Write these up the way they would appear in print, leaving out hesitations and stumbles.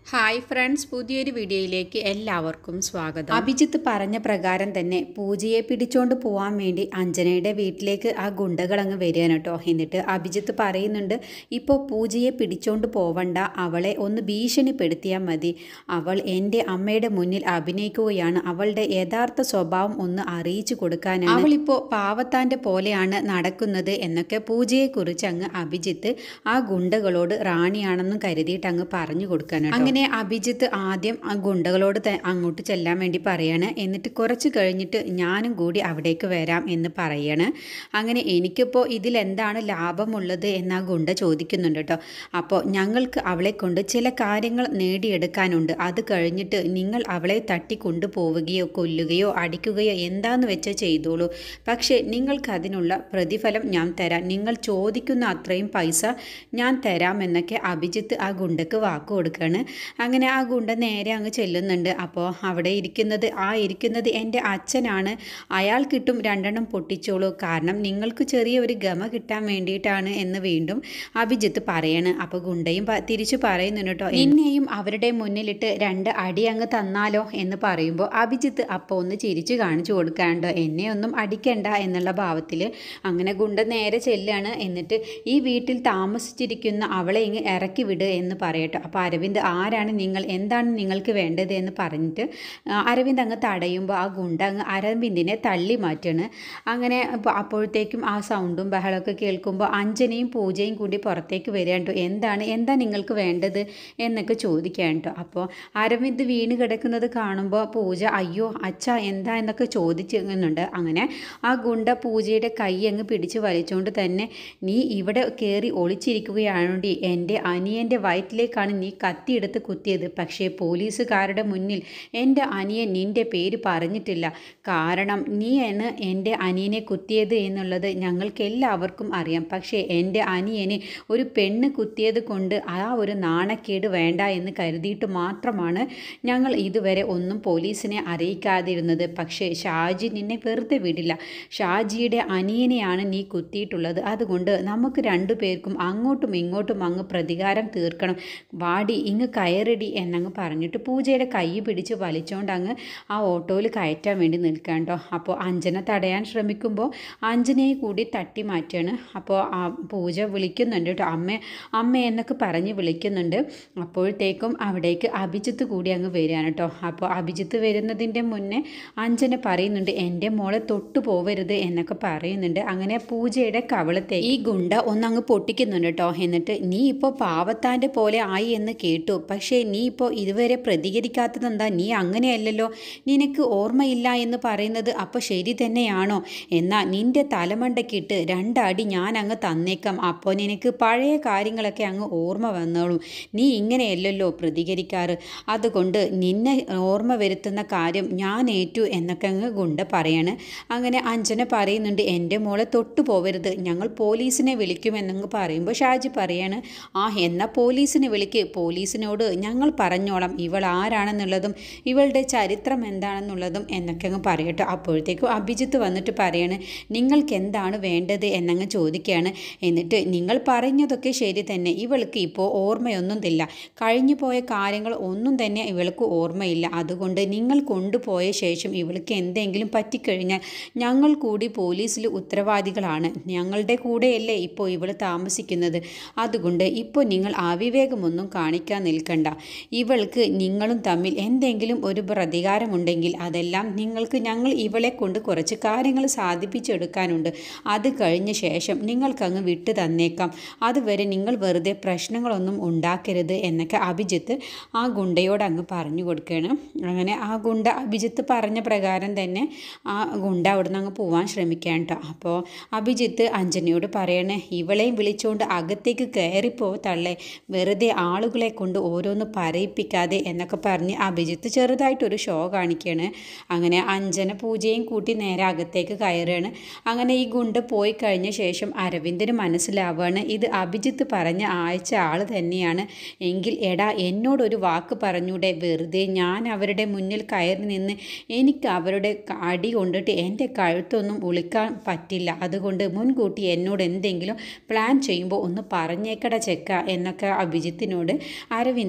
Hi friends, പുതിയൊരു വീഡിയോയിലേക്ക് എല്ലാവർക്കും സ്വാഗതം. അഭിജിത്ത് പറഞ്ഞ പ്രകാരം തന്നെ പൂജയെ പിടിച്ചോണ്ട് പോകാൻ വേണ്ടി അഞ്ജനയുടെ വീട്ടിലേക്ക് ആ ഗുണ്ടകളങ്ങ് വരികയാണ് കേട്ടോ. എന്നിട്ട് അഭിജിത്ത് പറയുന്നുണ്ട്, ഇപ്പോൾ പൂജയെ പിടിച്ചോണ്ട് പോവണ്ട, അവളെ ഒന്ന് ഭീഷണിപ്പെടുത്തിയാൽ മതി. അവൾ എൻ്റെ അമ്മയുടെ മുന്നിൽ അഭിനയിക്കുകയാണ്, അവളുടെ യഥാർത്ഥ സ്വഭാവം ഒന്ന് അറിയിച്ചു കൊടുക്കാനാണ്. അവളിപ്പോൾ പാവത്താൻ്റെ പോലെയാണ് നടക്കുന്നത് എന്നൊക്കെ പൂജയെക്കുറിച്ച് അങ്ങ് അഭിജിത്ത് ആ ഗുണ്ടകളോട് റാണിയാണെന്നും കരുതിയിട്ട് അങ്ങ് പറഞ്ഞു കൊടുക്കാനാണ്. അങ്ങനെ അഭിജിത്ത് ആദ്യം ആ ഗുണ്ടകളോട് അങ്ങോട്ട് ചെല്ലാൻ വേണ്ടി പറയാണ്. എന്നിട്ട് കുറച്ച് കഴിഞ്ഞിട്ട് ഞാനും കൂടി അവിടേക്ക് വരാം എന്ന് പറയാണ്. അങ്ങനെ എനിക്കിപ്പോൾ ഇതിലെന്താണ് ലാഭമുള്ളത് എന്ന് ആ ഗുണ്ട ചോദിക്കുന്നുണ്ട് കേട്ടോ. അപ്പോൾ ഞങ്ങൾക്ക് അവളെ കൊണ്ട് ചില കാര്യങ്ങൾ നേടിയെടുക്കാനുണ്ട്, അത് കഴിഞ്ഞിട്ട് നിങ്ങൾ അവളെ തട്ടിക്കൊണ്ടുപോവുകയോ കൊല്ലുകയോ അടിക്കുകയോ എന്താന്ന് വെച്ചാൽ ചെയ്തോളൂ, പക്ഷേ നിങ്ങൾക്കതിനുള്ള പ്രതിഫലം ഞാൻ തരാം, നിങ്ങൾ ചോദിക്കുന്ന അത്രയും പൈസ ഞാൻ തരാമെന്നൊക്കെ അഭിജിത്ത് ആ ഗുണ്ടക്ക് വാക്ക് കൊടുക്കുകയാണ്. അങ്ങനെ ആ ഗുണ്ട നേരെ അങ്ങ് ചെല്ലുന്നുണ്ട്. അപ്പോൾ അവിടെ ഇരിക്കുന്നത് എൻ്റെ അച്ഛനാണ്, അയാൾ കിട്ടും 2 പൊട്ടിച്ചോളൂ, കാരണം നിങ്ങൾക്ക് ചെറിയ ഒരു ഗമ കിട്ടാൻ വേണ്ടിയിട്ടാണ് എന്ന് വീണ്ടും അഭിജിത്ത് പറയാണ്. അപ്പോൾ ഗുണ്ടയും തിരിച്ചു പറയുന്നുണ്ട് കേട്ടോ, എന്നെയും അവരുടെ മുന്നിലിട്ട് 2 അടി അങ്ങ് തന്നാലോ എന്ന് പറയുമ്പോൾ അഭിജിത്ത് അപ്പോൾ ഒന്ന് ചിരിച്ചു കാണിച്ചു കൊടുക്കാണ്ടോ, എന്നെ ഒന്നും അടിക്കണ്ട എന്നുള്ള ഭാവത്തിൽ. അങ്ങനെ ഗുണ്ട നേരെ ചെല്ലാണ്. എന്നിട്ട് ഈ വീട്ടിൽ താമസിച്ചിരിക്കുന്ന അവളെ ഇങ്ങ് ഇറക്കി വിട് എന്ന് പറയട്ടോ. അപ്പോൾ അരവിന്ദ്, ആരാണ് നിങ്ങൾ, എന്താണ് നിങ്ങൾക്ക് വേണ്ടത് എന്ന് പറഞ്ഞിട്ട് അരവിന്ദ് അങ്ങ് തടയുമ്പോൾ ആ ഗുണ്ട അങ്ങ് അരവിന്ദിനെ തള്ളി മാറ്റാണ്. അങ്ങനെ അപ്പോഴത്തേക്കും ആ സൗണ്ടും ബഹളമൊക്കെ കേൾക്കുമ്പോൾ അഞ്ജനയും പൂജയും കൂടി പുറത്തേക്ക് വരികയാണ്. എന്താ നിങ്ങൾക്ക് വേണ്ടത് എന്നൊക്കെ ചോദിക്കാൻ കേട്ടോ. അപ്പോൾ അരവിന്ദ് വീണ് കിടക്കുന്നത് കാണുമ്പോൾ പൂജ അയ്യോ അച്ഛ എന്താ എന്നൊക്കെ ചോദിച്ചിരുന്നുണ്ട്. അങ്ങനെ ആ ഗുണ്ട പൂജയുടെ കൈ അങ്ങ് പിടിച്ച് വലിച്ചുകൊണ്ട് തന്നെ, നീ ഇവിടെ കയറി ഒളിച്ചിരിക്കുകയാണെങ്കിൽ എൻ്റെ അനിയൻ്റെ വയറ്റിലേക്കാണ് നീ കത്തിയെടുത്ത് കുത്തിയത്, പക്ഷേ പോലീസുകാരുടെ മുന്നിൽ എൻ്റെ അനിയൻ നിൻ്റെ പേര് പറഞ്ഞിട്ടില്ല, കാരണം നീയാണ് എൻ്റെ അനിയനെ കുത്തിയത് എന്നുള്ളത് ഞങ്ങൾക്ക് എല്ലാവർക്കും അറിയാം, പക്ഷേ എൻ്റെ അനിയന് ഒരു പെണ്ണ് കുത്തിയത് കൊണ്ട് ആ ഒരു നാണക്കേട് വേണ്ട എന്ന് കരുതിയിട്ട് മാത്രമാണ് ഞങ്ങൾ ഇതുവരെ ഒന്നും പോലീസിനെ അറിയിക്കാതിരുന്നത്. പക്ഷേ ഷാജി നിന്നെ വെറുതെ വിടില്ല, ഷാജിയുടെ അനിയനെയാണ് നീ കുത്തിയിട്ടുള്ളത്, അതുകൊണ്ട് നമുക്ക് 2 പേർക്കും അങ്ങോട്ടും ഇങ്ങോട്ടും അങ്ങ് പ്രതികാരം തീർക്കണം, വാടി ഇങ്ങ് കയറടി എന്നങ്ങ് പറഞ്ഞിട്ട് പൂജയുടെ കൈ പിടിച്ച് വലിച്ചുകൊണ്ട് അങ്ങ് ആ ഓട്ടോയിൽ കയറ്റാൻ വേണ്ടി നിൽക്കാണ്ടോ. അപ്പോൾ അഞ്ജന തടയാൻ ശ്രമിക്കുമ്പോൾ അഞ്ജനയെ കൂടി തട്ടി മാറ്റുകയാണ്. അപ്പോൾ ആ പൂജ വിളിക്കുന്നുണ്ട് കേട്ടോ, അമ്മ എന്നൊക്കെ പറഞ്ഞ് വിളിക്കുന്നുണ്ട്. അപ്പോഴത്തേക്കും അവിടേക്ക് അഭിജിത്ത് കൂടി അങ്ങ് വരികയാണ് കേട്ടോ. അപ്പോൾ അഭിജിത്ത് വരുന്നതിൻ്റെ മുന്നേ അഞ്ജന പറയുന്നുണ്ട്, എൻ്റെ മോളെ തൊട്ടു പോവരുത് എന്നൊക്കെ പറയുന്നുണ്ട്. അങ്ങനെ പൂജയുടെ കവളത്തെ ഈ ഗുണ്ട ഒന്നങ്ങ് പൊട്ടിക്കുന്നുണ്ട് കേട്ടോ. എന്നിട്ട് നീ ഇപ്പോൾ പാവത്താൻ്റെ പോലെ ആയി എന്ന് കേട്ടു, പക്ഷേ നീ ഇപ്പോൾ ഇതുവരെ പ്രതികരിക്കാത്തതെന്താ, നീ അങ്ങനെയല്ലല്ലോ, നിനക്ക് ഓർമ്മയില്ല എന്ന് പറയുന്നത് അപ്പോൾ ശരി തന്നെയാണോ, എന്നാൽ നിൻ്റെ തലമണ്ടയ്ക്കിട്ട് 2 അടി ഞാൻ അങ്ങ് തന്നേക്കാം, അപ്പോൾ നിനക്ക് പഴയ കാര്യങ്ങളൊക്കെ അങ്ങ് ഓർമ്മ വന്നോളും, നീ ഇങ്ങനെയല്ലല്ലോ പ്രതികരിക്കാറ്, അതുകൊണ്ട് നിന്നെ ഓർമ്മ വരുത്തുന്ന കാര്യം ഞാൻ ഏറ്റു എന്നൊക്കെ അങ്ങ് ഗുണ്ട പറയാണ്. അങ്ങനെ അഞ്ജന പറയുന്നുണ്ട്, എൻ്റെ മോളെ തൊട്ടു പോവരുത്, ഞങ്ങൾ പോലീസിനെ വിളിക്കുമെന്നങ്ങ് പറയുമ്പോൾ ഷാജി പറയാണ്, എന്നാൽ പോലീസിനെ വിളിക്ക്, പോലീസിനോട് ഞങ്ങൾ പറഞ്ഞോളാം ഇവൾ ആരാണെന്നുള്ളതും ഇവളുടെ ചരിത്രം എന്താണെന്നുള്ളതും എന്നൊക്കെ അങ്ങ് പറയട്ടെ. അപ്പോഴത്തേക്കും അഭിജിത്ത് വന്നിട്ട് പറയാണ്, നിങ്ങൾക്ക് എന്താണ് വേണ്ടത് എന്നങ്ങ് ചോദിക്കുകയാണ്. എന്നിട്ട് നിങ്ങൾ പറഞ്ഞതൊക്കെ ശരി തന്നെ, ഇവൾക്ക് ഇപ്പോൾ ഓർമ്മയൊന്നും ഇല്ല, കഴിഞ്ഞു പോയ കാര്യങ്ങൾ ഒന്നും തന്നെ ഇവൾക്ക് ഓർമ്മയില്ല, അതുകൊണ്ട് നിങ്ങൾ കൊണ്ടുപോയ ശേഷം ഇവൾക്ക് എന്തെങ്കിലും പറ്റിക്കഴിഞ്ഞാൽ ഞങ്ങൾ കൂടി പോലീസിൽ ഉത്തരവാദികളാണ്, ഞങ്ങളുടെ കൂടെയല്ലേ ഇപ്പോൾ ഇവൾ താമസിക്കുന്നത്, അതുകൊണ്ട് ഇപ്പോൾ നിങ്ങൾ അവിവേകമൊന്നും കാണിക്കാൻ നിൽക്കണ്ട, ഇവൾക്ക് നിങ്ങളും തമ്മിൽ എന്തെങ്കിലും ഒരു പ്രതികാരമുണ്ടെങ്കിൽ അതെല്ലാം ഞങ്ങൾ ഇവളെ കൊണ്ട് കുറച്ച് കാര്യങ്ങൾ സാധിപ്പിച്ചെടുക്കാനുണ്ട്, അത് കഴിഞ്ഞ ശേഷം നിങ്ങൾക്കങ്ങ് വിട്ടു തന്നേക്കാം, അതുവരെ നിങ്ങൾ വെറുതെ പ്രശ്നങ്ങളൊന്നും ഉണ്ടാക്കരുത് എന്നൊക്കെ അഭിജിത്ത് ആ ഗുണ്ടയോട് അങ്ങ് പറഞ്ഞു കൊടുക്കുകയാണ്. അങ്ങനെ ആ ഗുണ്ട അഭിജിത്ത് പറഞ്ഞ പ്രകാരം തന്നെ ആ ഗുണ്ട അവിടെ നിന്ന് അങ്ങ് പോവാൻ ശ്രമിക്കാൻ കേട്ടോ. അപ്പോൾ അഭിജിത്ത് അഞ്ജനയോട് പറയണേ, ഇവളെയും വിളിച്ചുകൊണ്ട് അകത്തേക്ക് കയറിപ്പോ തള്ളേ, വെറുതെ ആളുകളെ കൊണ്ട് ഓരോന്ന് പറയിപ്പിക്കാതെ എന്നൊക്കെ പറഞ്ഞ് അഭിജിത്ത് ചെറുതായിട്ടൊരു ഷോ കാണിക്കുകയാണ്. അങ്ങനെ അഞ്ജന പൂജയും കൂട്ടി നേരെ അകത്തേക്ക് കയറുകയാണ്. അങ്ങനെ ഈ ഗുണ്ട പോയി കഴിഞ്ഞ ശേഷം അരവിന്ദിന് മനസ്സിലാവുകയാണ്, ഇത് അഭിജിത്ത് പറഞ്ഞ ആൾ തന്നെയാണ്, എങ്കിൽ എടാ എന്നോടൊരു വാക്ക് പറഞ്ഞൂടെ, വെറുതെ ഞാൻ അവരുടെ മുന്നിൽ കയറി നിന്ന് എനിക്ക് അവരുടെ അടി കൊണ്ടിട്ട് എൻ്റെ കഴുത്തൊന്നും ഒളിക്കാൻ പറ്റില്ല, അതുകൊണ്ട് മുൻകൂട്ടി എന്നോട് എന്തെങ്കിലും പ്ലാൻ ചെയ്യുമ്പോൾ ഒന്ന് പറഞ്ഞേക്കട ചെക്ക എന്നൊക്കെ അഭിജിത്തിനോട് അരവിന്ദ്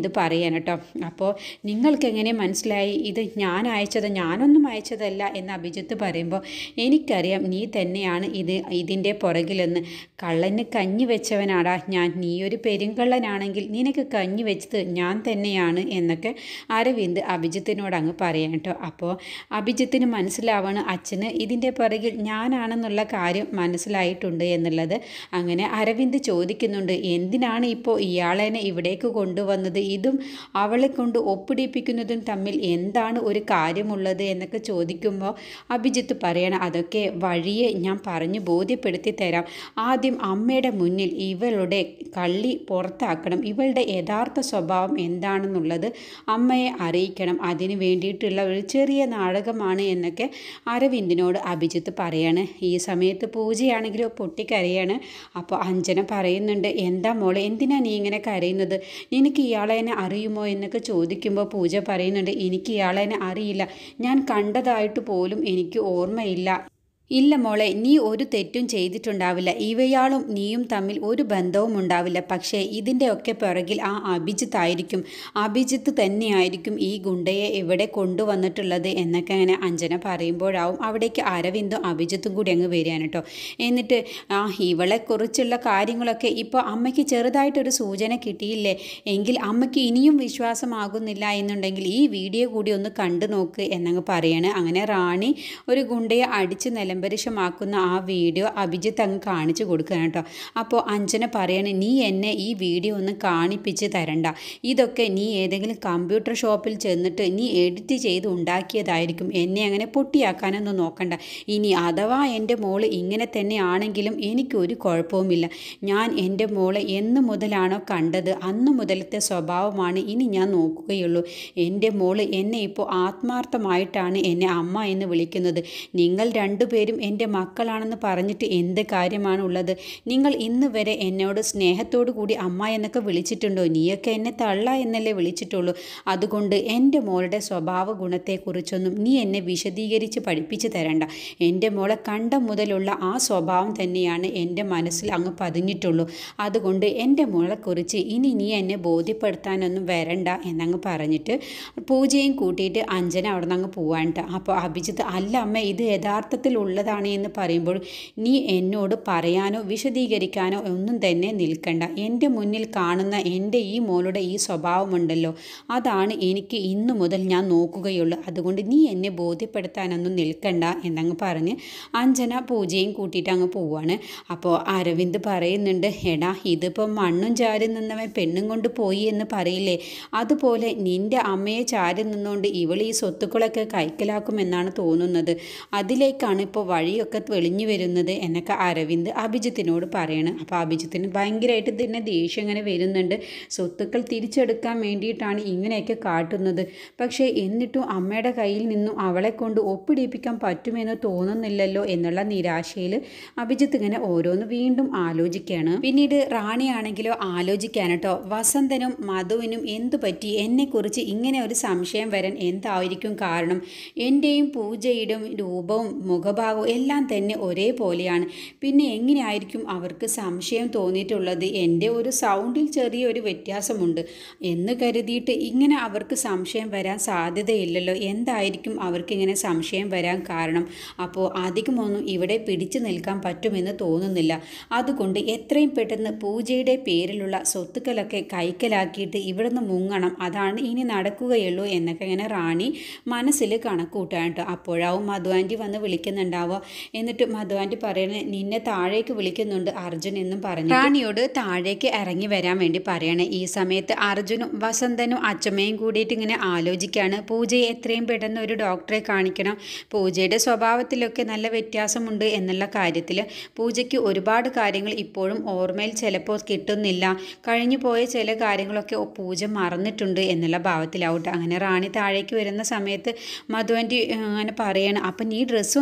എന്ന് പറയാൻ കേട്ടോ. അപ്പോൾ നിങ്ങൾക്ക് എങ്ങനെ മനസ്സിലായി ഇത് ഞാൻ അയച്ചത്? ഞാനൊന്നും അയച്ചതല്ല എന്ന് അഭിജിത്ത് പറയുമ്പോൾ എനിക്കറിയാം നീ തന്നെയാണ് ഇതിൻ്റെ പുറകിലെന്ന്. കള്ളന് കഞ്ഞി വെച്ചവനാടാ ഞാൻ. നീ ഒരു പെരുങ്കള്ളനാണെങ്കിൽ നിനക്ക് കഞ്ഞി വെച്ചത് ഞാൻ തന്നെയാണ് എന്നൊക്കെ അരവിന്ദ് അഭിജിത്തിനോട് അങ്ങ് പറയാൻ കേട്ടോ. അപ്പോൾ അഭിജിത്തിന് മനസ്സിലാവണം അച്ഛന് ഇതിൻ്റെ പുറകിൽ ഞാനാണെന്നുള്ള കാര്യം മനസ്സിലായിട്ടുണ്ട് എന്നുള്ളത്. അങ്ങനെ അരവിന്ദ് ചോദിക്കുന്നുണ്ട്, എന്തിനാണ് ഇപ്പോൾ ഇയാളെ ഇവിടേക്ക് കൊണ്ടുവന്നത്? ഇതും അവളെ കൊണ്ട് ഒപ്പിടിപ്പിക്കുന്നതും തമ്മിൽ എന്താണ് ഒരു കാര്യമുള്ളത് എന്നൊക്കെ ചോദിക്കുമ്പോൾ അഭിജിത്ത് പറയണം, അതൊക്കെ വഴിയെ ഞാൻ പറഞ്ഞു ബോധ്യപ്പെടുത്തി തരാം. ആദ്യം അമ്മയുടെ മുന്നിൽ ഇവളുടെ കള്ളി പുറത്താക്കണം. ഇവളുടെ യഥാർത്ഥ സ്വഭാവം എന്താണെന്നുള്ളത് അമ്മയെ അറിയിക്കണം. അതിന് വേണ്ടിയിട്ടുള്ള ഒരു ചെറിയ നാടകമാണ് എന്നൊക്കെ അരവിന്ദിനോട് അഭിജിത്ത് പറയാണ്. ഈ സമയത്ത് പൂജയാണെങ്കിലും പൊട്ടിക്കരയാണ്. അപ്പോൾ അഞ്ജന പറയുന്നുണ്ട്, എന്താ മോളെ, എന്തിനാ നീ ഇങ്ങനെ കരയുന്നത്? നിനക്ക് ഇയാളെ അറിയുമോ എന്നൊക്കെ ചോദിക്കുമ്പോൾ പൂജ പറയുന്നുണ്ട്, എനിക്ക് ഇയാളെ അറിയില്ല. ഞാൻ കണ്ടതായിട്ട് പോലും എനിക്ക് ഓർമ്മയില്ല. ഇല്ല മോളെ, നീ ഒരു തെറ്റും ചെയ്തിട്ടുണ്ടാവില്ല. ഇവയാളും നീയും തമ്മിൽ ഒരു ബന്ധവും ഉണ്ടാവില്ല. പക്ഷേ ഇതിൻ്റെയൊക്കെ പിറകിൽ ആ അഭിജിത്തായിരിക്കും. അഭിജിത്ത് തന്നെയായിരിക്കും ഈ ഗുണ്ടയെ ഇവിടെ കൊണ്ടുവന്നിട്ടുള്ളത് എന്നൊക്കെ അങ്ങനെ അഞ്ജന പറയുമ്പോഴാവും അവിടേക്ക് അരവിന്ദും അഭിജിത്തും കൂടി അങ്ങ് വരികയാണ് കേട്ടോ. എന്നിട്ട് ഇവളെക്കുറിച്ചുള്ള കാര്യങ്ങളൊക്കെ ഇപ്പോൾ അമ്മയ്ക്ക് ചെറുതായിട്ടൊരു സൂചന കിട്ടിയില്ലേ? എങ്കിൽ അമ്മയ്ക്ക് ഇനിയും വിശ്വാസമാകുന്നില്ല എന്നുണ്ടെങ്കിൽ ഈ വീഡിയോ കൂടി ഒന്ന് കണ്ടു നോക്ക് എന്നങ്ങ് പറയാണ്. അങ്ങനെ റാണി ഒരു ഗുണ്ടയെ അടിച്ച് നിലംപരിശമാക്കുന്ന ആ വീഡിയോ അഭിജിത്ത് അങ്ങ് കാണിച്ചു കൊടുക്കുകയാണ് കേട്ടോ. അപ്പോൾ അഞ്ജന പറയണേ, നീ എന്നെ ഈ വീഡിയോ ഒന്ന് കാണിപ്പിച്ച് തരണ്ട. ഇതൊക്കെ നീ ഏതെങ്കിലും കമ്പ്യൂട്ടർ ഷോപ്പിൽ ചെന്നിട്ട് നീ എഡിറ്റ് ചെയ്ത് ഉണ്ടാക്കിയതായിരിക്കും. എന്നെ അങ്ങനെ പൊട്ടിയാക്കാനൊന്നും നോക്കണ്ട. ഇനി അഥവാ എൻ്റെ മോള് ഇങ്ങനെ തന്നെ ആണെങ്കിലും എനിക്കൊരു കുഴപ്പവുമില്ല. ഞാൻ എൻ്റെ മോളെ എന്ന് മുതലാണോ കണ്ടത് അന്ന് മുതലത്തെ സ്വഭാവമാണ് ഇനി ഞാൻ നോക്കുകയുള്ളൂ. എൻ്റെ മോള് എന്നെ ഇപ്പോൾ ആത്മാർത്ഥമായിട്ടാണ് എന്നെ അമ്മ എന്ന് വിളിക്കുന്നത്. നിങ്ങൾ രണ്ടുപേരും എൻ്റെ മക്കളാണെന്ന് പറഞ്ഞിട്ട് എന്ത് കാര്യമാണുള്ളത്? നിങ്ങൾ ഇന്ന് വരെ എന്നോട് സ്നേഹത്തോടു കൂടി അമ്മ എന്നൊക്കെ വിളിച്ചിട്ടുണ്ടോ? നീയൊക്കെ എന്നെ തള്ള എന്നല്ലേ വിളിച്ചിട്ടുള്ളൂ. അതുകൊണ്ട് എൻ്റെ മോളുടെ സ്വഭാവ ഗുണത്തെക്കുറിച്ചൊന്നും നീ എന്നെ വിശദീകരിച്ച് പഠിപ്പിച്ച് തരണ്ട. എൻ്റെ മോളെ കണ്ട മുതലുള്ള ആ സ്വഭാവം തന്നെയാണ് എൻ്റെ മനസ്സിൽ അങ്ങ് പതിഞ്ഞിട്ടുള്ളൂ. അതുകൊണ്ട് എൻ്റെ മോളെക്കുറിച്ച് ഇനി നീ എന്നെ ബോധ്യപ്പെടുത്താനൊന്നും വരണ്ട എന്നങ്ങ് പറഞ്ഞിട്ട് പൂജയും കൂട്ടിയിട്ട് അഞ്ജന അവിടെ നിന്ന് അങ്ങ് പോവാൻട്ടോ. അപ്പോൾ അഭിജിത്ത്, അല്ല അമ്മ, ഇത് യഥാർത്ഥത്തിലുള്ളതാണ് എന്ന് പറയുമ്പോൾ നീ എന്നോട് പറയാനോ വിശദീകരിക്കാനോ ഒന്നും തന്നെ നിൽക്കണ്ട. എൻ്റെ മുന്നിൽ കാണുന്ന എൻ്റെ ഈ മോളുടെ ഈ സ്വഭാവമുണ്ടല്ലോ, അതാണ് എനിക്ക് ഇന്നു മുതൽ ഞാൻ നോക്കുകയുള്ളൂ. അതുകൊണ്ട് നീ എന്നെ ബോധ്യപ്പെടുത്താനൊന്നും നിൽക്കണ്ട എന്നങ്ങ് പറഞ്ഞ് അഞ്ജന പൂജയും കൂട്ടിയിട്ട് അങ്ങ് പോവാണ്. അപ്പോൾ അരവിന്ദ് പറയുന്നുണ്ട്, എടാ ഇതിപ്പോൾ മണ്ണും ചാരി നിന്നവൻ പെണ്ണും കൊണ്ട് പോയി എന്ന് പറയില്ലേ, അതുപോലെ നിൻ്റെ അമ്മയെ ചാരി നിന്നുകൊണ്ട് ഇവൾ ഈ സ്വത്തുക്കളൊക്കെ കൈക്കലാക്കുമെന്നാണ് തോന്നുന്നത്. അതിലേക്കാണ് ഇപ്പോൾ വഴിയൊക്കെ തെളിഞ്ഞു വരുന്നത് എന്നൊക്കെ അരവിന്ദ് അഭിജിത്തിനോട് പറയണം. അപ്പോൾ അഭിജിത്തിന് ഭയങ്കരമായിട്ട് തന്നെ ദേഷ്യം ഇങ്ങനെ വരുന്നുണ്ട്. സ്വത്തുക്കൾ തിരിച്ചെടുക്കാൻ വേണ്ടിയിട്ടാണ് ഇങ്ങനെയൊക്കെ കാട്ടുന്നത്. പക്ഷേ എന്നിട്ടും അമ്മയുടെ കയ്യിൽ നിന്നും അവളെ കൊണ്ട് ഒപ്പിടിപ്പിക്കാൻ പറ്റുമെന്ന് തോന്നുന്നില്ലല്ലോ എന്നുള്ള നിരാശയിൽ അഭിജിത്ത് ഇങ്ങനെ ഓരോന്ന് വീണ്ടും ആലോചിക്കുകയാണ്. പിന്നീട് റാണിയാണെങ്കിലോ ആലോചിക്കാൻ കേട്ടോ, വസന്തനും മധുവിനും എന്തു പറ്റി? എന്നെക്കുറിച്ച് ഇങ്ങനെ ഒരു സംശയം വരാൻ എന്തായിരിക്കും കാരണം? എൻ്റെയും പൂജയുടെയും രൂപവും മുഖഭാവവും എല്ലാം തന്നെ ഒരേപോലെയാണ്. പിന്നെ എങ്ങനെയായിരിക്കും അവർക്ക് സംശയം തോന്നിയിട്ടുള്ളത്? എൻ്റെ ഒരു സൗണ്ടിൽ ചെറിയൊരു വ്യത്യാസമുണ്ട് എന്ന് കരുതിയിട്ട് ഇങ്ങനെ അവർക്ക് സംശയം വരാൻ സാധ്യതയില്ലല്ലോ. എന്തായിരിക്കും അവർക്കിങ്ങനെ സംശയം വരാൻ കാരണം? അപ്പോൾ അധികമൊന്നും ഇവിടെ പിടിച്ചു നിൽക്കാൻ പറ്റുമെന്ന് തോന്നുന്നില്ല. അതുകൊണ്ട് എത്രയും പെട്ടെന്ന് പൂജയുടെ പേരിലുള്ള സ്വത്തുക്കളൊക്കെ കൈക്കലാക്കിയിട്ട് ഇവിടുന്ന് മുങ്ങണം. അതാണ് ഇനി നടക്കുകയുള്ളൂ എന്നൊക്കെ ഇങ്ങനെ റാണി മനസ്സിൽ കണക്കൂട്ടാൻ കേട്ടോ. അപ്പോഴാവും മധു ആൻറ്റി വന്ന് വിളിക്കുന്നുണ്ടാവുക. എന്നിട്ട് മധു ആൻറ്റി പറയണേ, നിന്നെ താഴേക്ക് വിളിക്കുന്നുണ്ട് അർജുൻ എന്നും പറഞ്ഞു റാണിയോട് താഴേക്ക് ഇറങ്ങി വരാൻ വേണ്ടി പറയണേ. ഈ സമയത്ത് അർജുനും വസന്തനും അച്ചമ്മയും കൂടിയിട്ട് ഇങ്ങനെ ആലോചിക്കുകയാണ്, പൂജയെ എത്രയും പെട്ടെന്ന് ഒരു ഡോക്ടറെ കാണിക്കണം. പൂജയുടെ സ്വഭാവത്തിലൊക്കെ നല്ല വ്യത്യാസമുണ്ട് എന്നുള്ള കാര്യത്തിൽ പൂജയ്ക്ക് ഒരുപാട് കാര്യങ്ങൾ ഇപ്പോഴും ഓർമ്മയിൽ ചിലപ്പോൾ കിട്ടുന്നില്ല. കഴിഞ്ഞു പോയ ചില കാര്യങ്ങളൊക്കെ പൂജ മറന്നിട്ടുണ്ട് എന്നുള്ള ഭാവത്തിലാവട്ടെ. അങ്ങനെ റാണി താഴേക്ക് വരുന്ന സമയത്ത് മധു ആൻറ്റി അങ്ങനെ പറയണം, അപ്പം നീ ഡ്രസ്സൊന്നും മാറി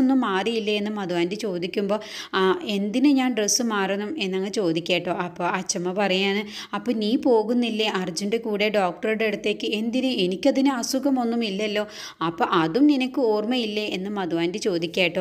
മാറിയില്ലേ എന്ന് മധുവാൻ്റി ചോദിക്കുമ്പോൾ എന്തിന് ഞാൻ ഡ്രസ്സ് മാറണം എന്നങ്ങ് ചോദിക്കേട്ടോ. അപ്പോൾ അച്ചമ്മ പറയാണ്, അപ്പോൾ നീ പോകുന്നില്ലേ അർജുൻ്റെ കൂടെ ഡോക്ടറുടെ അടുത്തേക്ക്? എന്തിന്? എനിക്കതിന് അസുഖമൊന്നും ഇല്ലല്ലോ. അപ്പോൾ അതും നിനക്ക് ഓർമ്മയില്ലേ എന്ന് മധുവാൻ്റി ചോദിക്കേട്ടോ.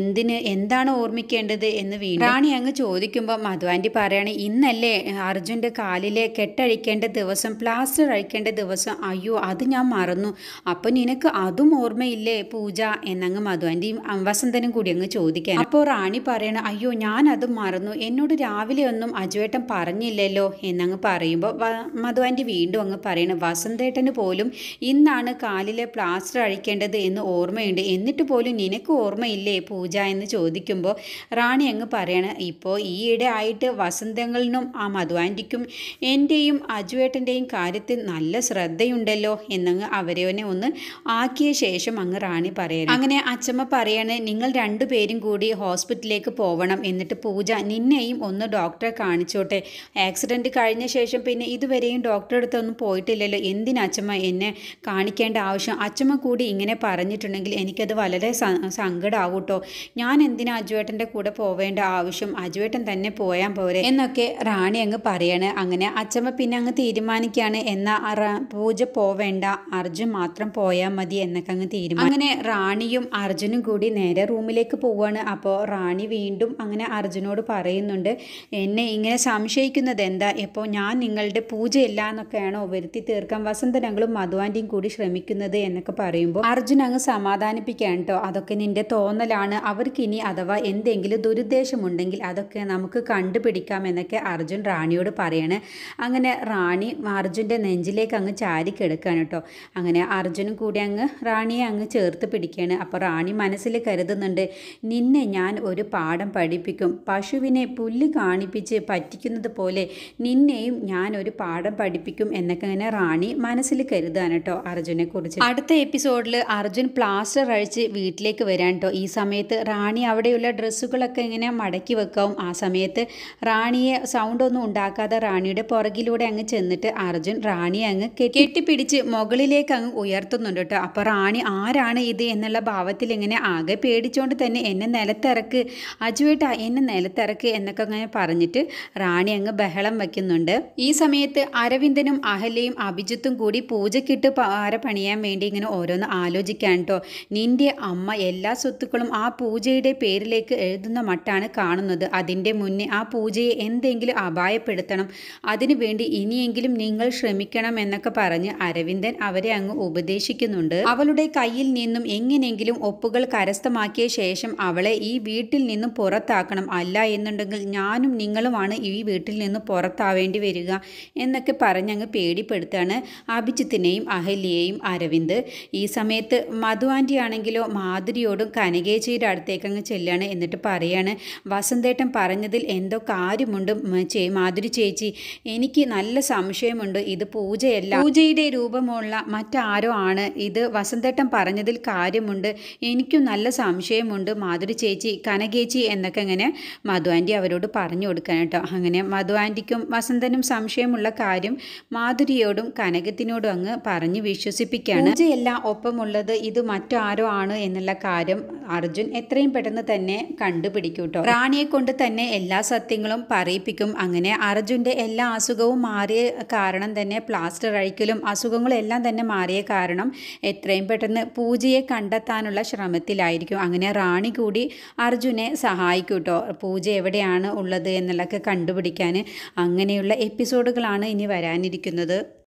എന്താണ് ഓർമ്മിക്കേണ്ടത് എന്ന് വീണ്ടും റാണി അങ്ങ് ചോദിക്കുമ്പോൾ മധുവാൻ്റി പറയാണ്, ഇന്നല്ലേ അർജുൻ്റെ കാലിലെ കെട്ടഴിക്കേണ്ട ദിവസം, പ്ലാസ്റ്റർ അഴിക്കേണ്ട ദിവസം. അയ്യോ അത് ഞാൻ മറന്നു. അപ്പോൾ നിനക്ക് അതും ഓർമ്മയില്ലേ പൂജ എന്നങ്ങ് മധുവാൻ്റിയും വസന്തനും കൂടി അങ്ങ് ചോദിക്കാൻ. അപ്പോൾ റാണി പറയണം, അയ്യോ ഞാനത് മറന്നു, എന്നോട് രാവിലെ ഒന്നും അജുവേട്ടൻ പറഞ്ഞില്ലല്ലോ എന്നങ്ങ് പറയുമ്പോൾ മധുവാൻ്റി വീണ്ടും അങ്ങ് പറയണം, വസന്തേട്ടന് പോലും ഇന്നാണ് കാലിലെ പ്ലാസ്റ്റർ അഴിക്കേണ്ടത് എന്ന് ഓർമ്മയുണ്ട്, എന്നിട്ട് പോലും നിനക്ക് ഓർമ്മയില്ലേ പൂജ എന്ന് ചോദിക്കുമ്പോൾ റാണി അങ്ങ് പറയണം, ഇപ്പോൾ ഈയിടെ ആയിട്ട് വസന്തങ്ങളിനും ആ മധുവാൻ്റിക്കും എൻ്റെയും അജുവേട്ടൻ്റെയും കാര്യത്തിൽ നല്ല ശ്രദ്ധയുണ്ടല്ലോ എന്നങ്ങ് അവരെ ഒന്ന് ആക്കിയ ശേഷം അങ്ങ് റാണി പറയണം. അങ്ങനെ അച്ചമ്മ പറയാണ്, നിങ്ങൾ രണ്ടുപേരും കൂടി ഹോസ്പിറ്റലിലേക്ക് പോവണം, എന്നിട്ട് പൂജ നിന്നെയും ഒന്ന് ഡോക്ടറെ കാണിച്ചോട്ടെ. ആക്സിഡൻറ്റ് കഴിഞ്ഞ ശേഷം പിന്നെ ഇതുവരെയും ഡോക്ടറെ അടുത്തൊന്നും പോയിട്ടില്ലല്ലോ, എന്തിനാ അച്ചമ്മ എന്നെ കാണിക്കേണ്ട ആവശ്യം? അച്ചമ്മ കൂടി ഇങ്ങനെ പറഞ്ഞിട്ടുണ്ടെങ്കിൽ എനിക്കത് വളരെ സങ്കടമാവും കേട്ടോ. ഞാൻ എന്തിനാ അജുവേട്ടൻ്റെ കൂടെ പോവേണ്ട ആവശ്യം? അജുവേട്ടൻ തന്നെ പോയാൽ പോരെ എന്നൊക്കെ റാണി അങ്ങ് പറയാണ്. അങ്ങനെ അച്ചമ്മ പിന്നെ അങ്ങ് തീരുമാനിക്കുകയാണ്, എന്നാൽ പൂജ പോവേണ്ട, അർജുൻ മാത്രം പോയാൽ മതി എന്നൊക്കെ അങ്ങ് തീരുമാനം. അങ്ങനെ റാണിയും അർജുനും കൂടി നേരെ റൂമിലേക്ക് പോവുകയാണ്. അപ്പോൾ റാണി വീണ്ടും അങ്ങനെ അർജുനോട് പറയുന്നുണ്ട്, എന്നെ ഇങ്ങനെ സംശയിക്കുന്നത് എന്താ? ഇപ്പോൾ ഞാൻ നിങ്ങളുടെ പൂജയില്ല എന്നൊക്കെയാണോ വരുത്തി തീർക്കാൻ വസന്തനങ്ങളും മധുവാൻ്റിയും കൂടി ശ്രമിക്കുന്നത് എന്നൊക്കെ പറയുമ്പോൾ അർജുൻ അങ്ങ് സമാധാനിപ്പിക്കാൻ കേട്ടോ, അതൊക്കെ നിന്റെ തോന്നലാണ്, അവർക്കിനി അഥവാ എന്തെങ്കിലും ദുരുദ്ദേശമുണ്ടെങ്കിൽ അതൊക്കെ നമുക്ക് കണ്ടുപിടിക്കാം എന്നൊക്കെ അർജുൻ റാണിയോട് പറയാണ്. അങ്ങനെ റാണി അർജുൻ്റെ നെഞ്ചിലേക്ക് അങ്ങ് ചാരി കിടക്കുകയാണ് കേട്ടോ. അങ്ങനെ അർജുനും കൂടി അങ്ങ് റാണിയെ അങ്ങ് ചേർത്ത് പിടിക്കുകയാണ്. അപ്പോൾ റാണി മനസ്സിൽ കരുതുന്നുണ്ട്, നിന്നെ ഞാൻ ഒരു പാഠം പഠിപ്പിക്കും, പശുവിനെ പുല്ല് കാണിപ്പിച്ച് പറ്റിക്കുന്നത് പോലെ നിന്നെയും ഞാൻ ഒരു പാഠം പഠിപ്പിക്കും എന്നൊക്കെ അങ്ങനെ റാണി മനസ്സിൽ കരുതാണ് കേട്ടോ അർജുനെ കുറിച്ച്. അടുത്ത എപ്പിസോഡിൽ അർജുൻ പ്ലാസ്റ്റർ അഴിച്ച് വീട്ടിലേക്ക് വരാൻ കേട്ടോ. ഈ സമയത്ത് റാണി അവിടെയുള്ള ഡ്രസ്സുകളൊക്കെ ഇങ്ങനെ മടക്കി വെക്കാവും. ആ സമയത്ത് റാണിയെ സൗണ്ടൊന്നും ഉണ്ടാക്കാതെ റാണിയുടെ പുറകിലൂടെ അങ്ങ് ചെന്നിട്ട് അർജുൻ റാണിയെ അങ്ങ് കെട്ടിപ്പിടിച്ച് മുകളിലേക്ക് അങ്ങ് ഉയർത്തുന്നുണ്ട് കേട്ടോ. അപ്പോൾ റാണി ആരാണ് ഇത് എന്നുള്ള ഭാവത്തിൽ ഇങ്ങനെ ആകെ പേടിച്ചുകൊണ്ട് തന്നെ എന്നെ നിലത്തിറക്ക് അജുവേട്ട, എന്നെ നിലത്തിറക്ക് എന്നൊക്കെ അങ്ങനെ പറഞ്ഞിട്ട് റാണി അങ്ങ് ബഹളം വയ്ക്കുന്നുണ്ട്. ഈ സമയത്ത് അരവിന്ദനും അഹല്യയും അഭിജിത്തും കൂടി പൂജക്കിട്ട് പാര പണിയാൻ വേണ്ടി ഇങ്ങനെ ഓരോന്ന് ആലോചിക്കാൻ കേട്ടോ. നിന്റെ അമ്മ എല്ലാ സ്വത്തുക്കളും ആ പൂജയുടെ പേരിലേക്ക് എഴുതുന്ന മട്ടാണ് കാണുന്നത്. അതിൻ്റെ മുന്നേ ആ പൂജയെ എന്തെങ്കിലും അപായപ്പെടുത്തണം, അതിനുവേണ്ടി ഇനിയെങ്കിലും നിങ്ങൾ ശ്രമിക്കണം എന്നൊക്കെ പറഞ്ഞ് അരവിന്ദൻ അവരെ അങ്ങ് ഉപദേശിക്കുന്നുണ്ട്. അവളുടെ കയ്യിൽ നിന്നും എങ്ങനെയെങ്കിലും ഒപ്പുകൾ കരസ്ഥമാക്കിയ ശേഷം അവളെ ഈ വീട്ടിൽ നിന്നും പുറത്താക്കണം, അല്ല എന്നുണ്ടെങ്കിൽ ഞാനും നിങ്ങളുമാണ് ഈ വീട്ടിൽ നിന്നും പുറത്താവേണ്ടി വരിക എന്നൊക്കെ പറഞ്ഞങ്ങ് പേടിപ്പെടുത്താണ് അഭിജിത്തിനെയും അഹല്യയെയും അരവിന്ദ്. ഈ സമയത്ത് മധുവാൻ്റി ആണെങ്കിലോ മാധുരിയോടും കനകേച്ചിയുടെ അടുത്തേക്ക് അങ്ങ് ചെല്ലാണ്. എന്നിട്ട് പറയാണ്, വസന്തേട്ടൻ പറഞ്ഞതിൽ എന്തോ കാര്യമുണ്ട് മാധുരി ചേച്ചി, എനിക്ക് നല്ല സംശയമുണ്ട്, ഇത് പൂജയല്ല, പൂജയുടെ രൂപമുള്ള മറ്റാരോ ആണ്, ഇത് വസന്തേട്ടൻ പറഞ്ഞതിൽ കാര്യമുണ്ട്, എനിക്കും നല്ല സംശയമുണ്ട് മാധുരി ചേച്ചി, കനകേച്ചി എന്നൊക്കെ അങ്ങനെ മധുവാൻ്റി അവരോട് പറഞ്ഞു കൊടുക്കാൻ കേട്ടോ. അങ്ങനെ മധുവാൻ്റിക്കും വസന്തനും സംശയമുള്ള കാര്യം മാധുരിയോടും കനകത്തിനോടും അങ്ങ് പറഞ്ഞ് വിശ്വസിപ്പിക്കുകയാണ്. പൂജയല്ല ഒപ്പമുള്ളത്, ഇത് മറ്റാരോ ആണ് എന്നുള്ള കാര്യം അർജുൻ എത്രയും പെട്ടെന്ന് തന്നെ കണ്ടുപിടിക്കും കേട്ടോ. റാണിയെ കൊണ്ട് തന്നെ എല്ലാ സത്യങ്ങളും പറയിപ്പിക്കും. അങ്ങനെ അർജുൻ്റെ എല്ലാ അസുഖവും മാറിയ കാരണം തന്നെ പ്ലാസ്റ്റർ അഴിക്കലും അസുഖങ്ങളെല്ലാം തന്നെ മാറിയ കാരണം എത്രയും പെട്ടെന്ന് പൂജയെ കണ്ടെത്താനുള്ള ശ്രമത്തിലായിരിക്കും. അങ്ങനെ റാണി കൂടി അർജുനെ സഹായിക്കും കേട്ടോ, പൂജ എവിടെയാണ് ഉള്ളത് എന്നുള്ളതൊക്കെ കണ്ടുപിടിക്കാൻ. അങ്ങനെയുള്ള എപ്പിസോഡുകളാണ് ഇനി വരാനിരിക്കുന്നത്.